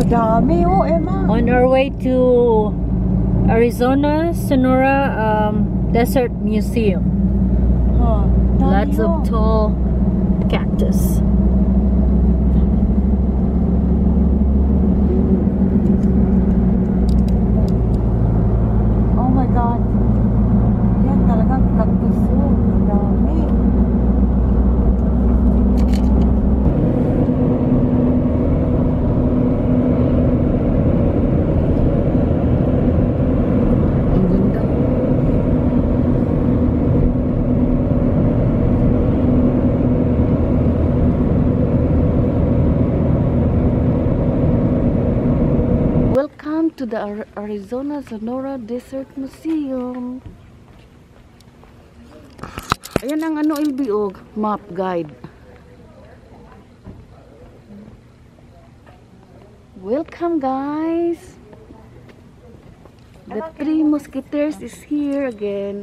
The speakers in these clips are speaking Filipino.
Dami oh, Emma. On our way to Arizona Sonora Desert Museum. Huh, Lots of tall cactus. Oh my God. Yan talagang cactus yun. Dami. Welcome to the Arizona Sonora Desert Museum. Ayan ang ano, LBO map guide. Welcome guys. The Three Musketeers is here again.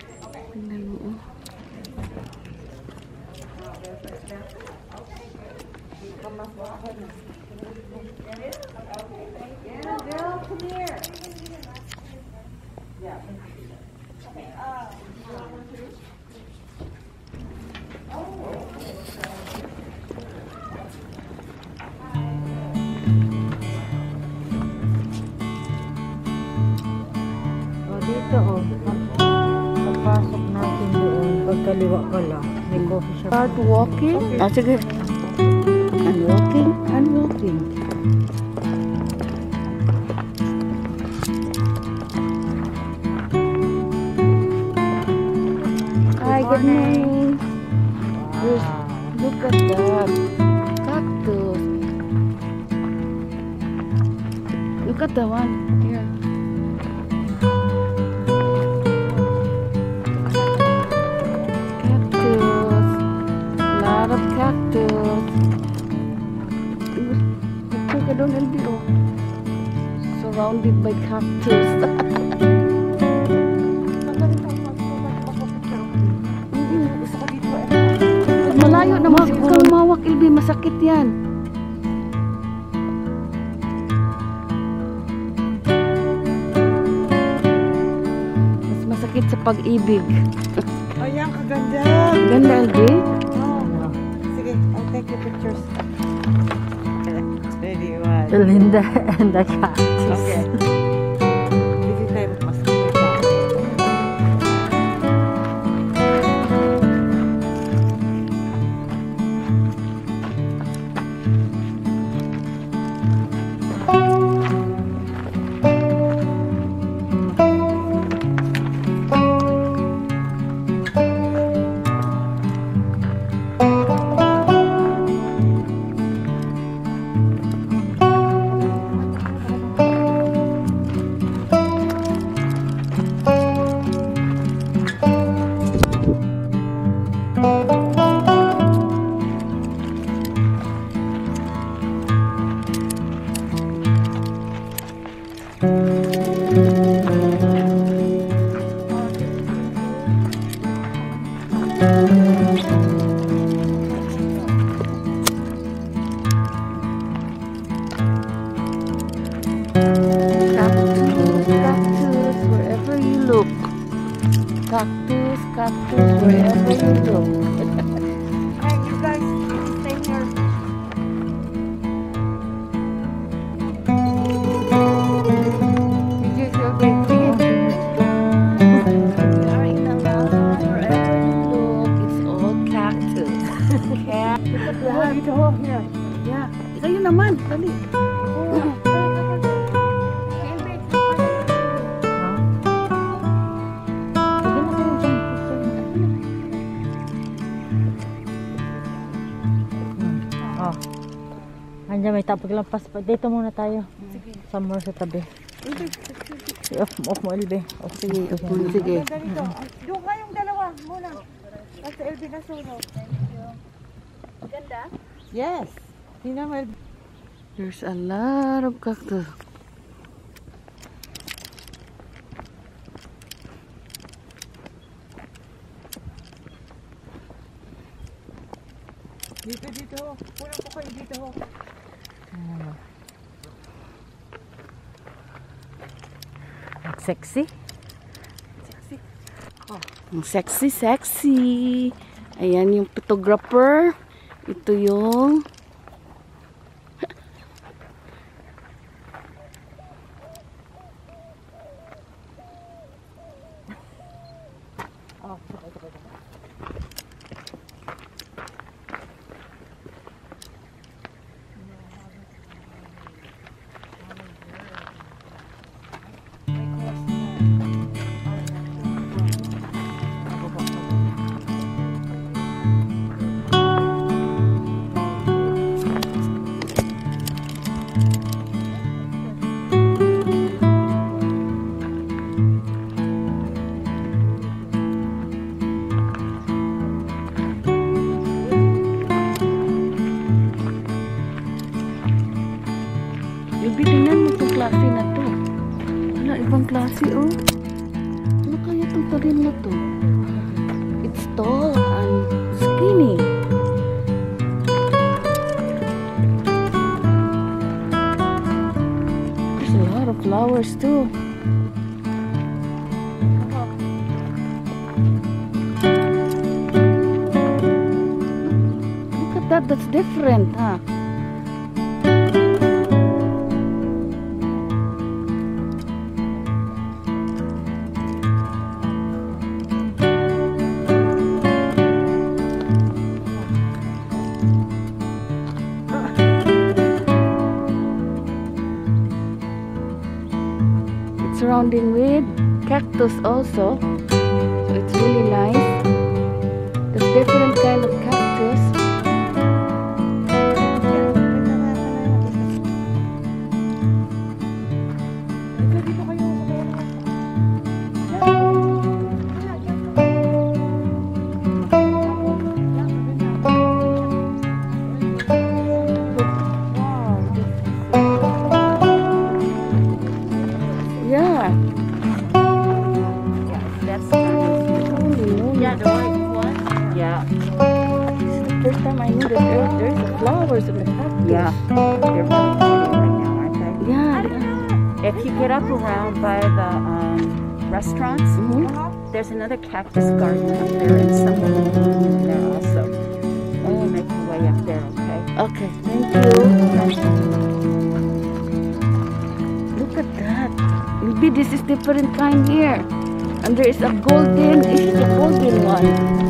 Dito oh, papasok natin doon. Pagkaliwa ka lang, may coffee shop. Start walking. Ah, sige. I'm walking. I'm walking. Hi, good morning. Look at that cactus. Look at the one here. Cactus. Look at the LBO. Surrounded by cactus. Malayo naman siguro. Huwag kang mawak, LB. Masakit yan. Mas masakit sa pag-ibig. Ayan, kaganda. Ganda, LB. I'll take your pictures. Ready, one. Belinda and the cactus. Okay. Hindi tayo magpasok. Cactus wherever you look. Hey, you guys, stay here. Did you feel great? Wherever you look, it's all cactus. Look at that. Dito, here. Yeah. Kayo naman. Dali. Andiyan may paglampas pa. Dito muna tayo. Somewhere sa tabi. Off mo LB. Off sige. Sige. Ganito. Doon kayong dalawa muna. At sa LB na suno. Thank you. Ganda? Yes. Tingnan mo. There's a lot of cactus. Dito. Kulang ko kayo dito. Sexy. Ang sexy, sexy. Ayan yung photographer. Ito yung tingnan mo itong klase na to. Wala, ibang klase, oh. Ano kaya itong tarim na to? It's tall and skinny. There's a lot of flowers, too. Look at that, that's different, huh? Surrounding with cactus also, so it's really nice. There's different kind of cactus. Yeah. That's nice. Yeah, the white one. Yeah. This is the first time I knew that there's the flowers in the cactus. Yeah. They're really pretty right now, aren't they? Yeah. If you get up around by the restaurants, there's another cactus garden up there, and some of them bloom there also. You make your way up there, okay? Okay, thank you. Look at that. Maybe this is different kind here. And there is a golden, this is a golden one.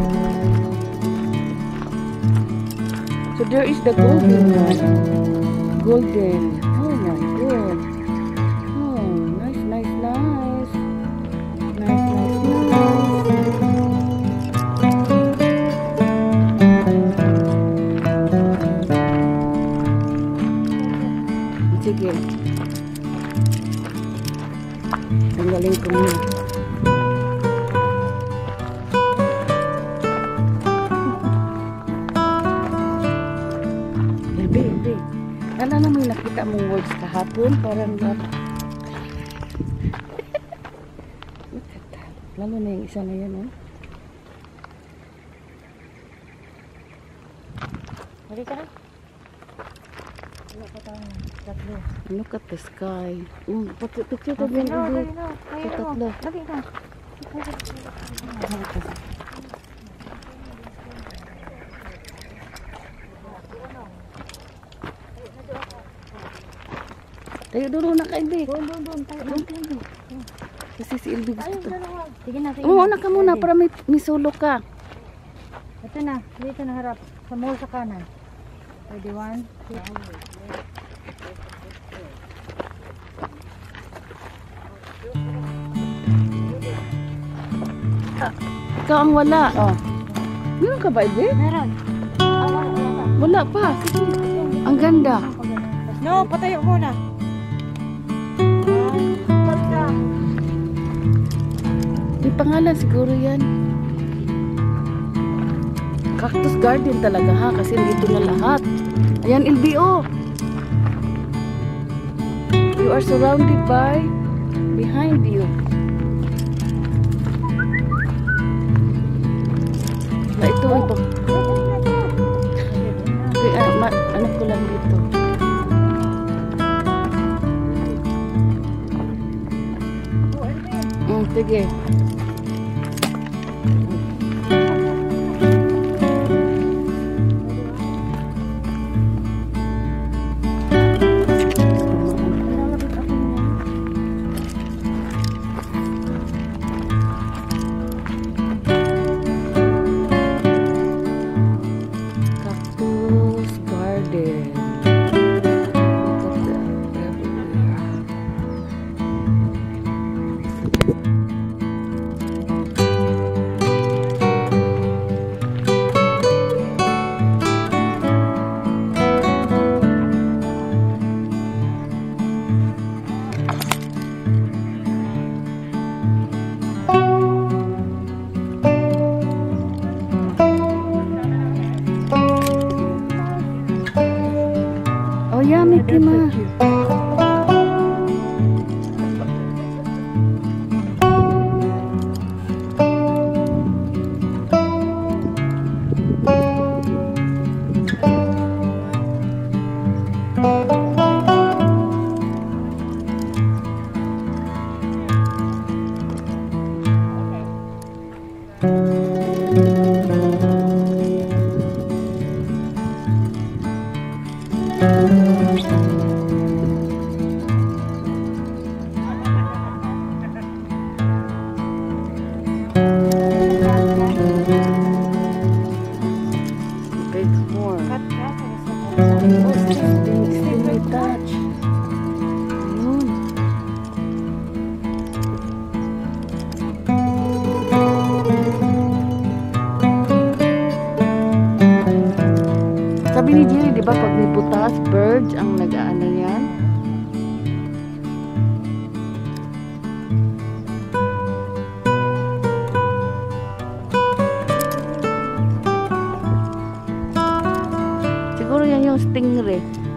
So there is the golden one. Golden. Oh my god. Oh, nice, nice, nice. Nice, nice, nice. Sige. Tanggalin ko muna. Baby. Ano naman yung nakita mong words kahapon? Parang look at that. Lalo na yung isa na yun, oh. Halika na. Look at the sky. Picture to din ulit. Tatlo. Tayo doon na kay Ilbe. Doon tayo. Kasi si Ilbe gusto to. Sige na. Umuuna ka muna para may sulok ka. Ito na. Dito na harap. Sa mall sa kanan. Ready, 1, 2. Ikaw ang wala. Oh. Meron ka ba, Ilbe? Meron. Wala pa. Sige. Ang ganda. No, patayo muna. May pangalan siguro yan. Cactus garden talaga ha. Kasi dito na lahat. Ayan, LBO. You are surrounded by behind you. Na ito iba. Ano ko lang dito. Sige. Cactus garden. Look at that everywhere. Oh yeah, Mickey Mouse. Big horn. Oh, sting may touch. Ayun. Sabi ni Jerry, di ba, pag may butas, birds ang nag-aano yan? Siguro yan yung stingray.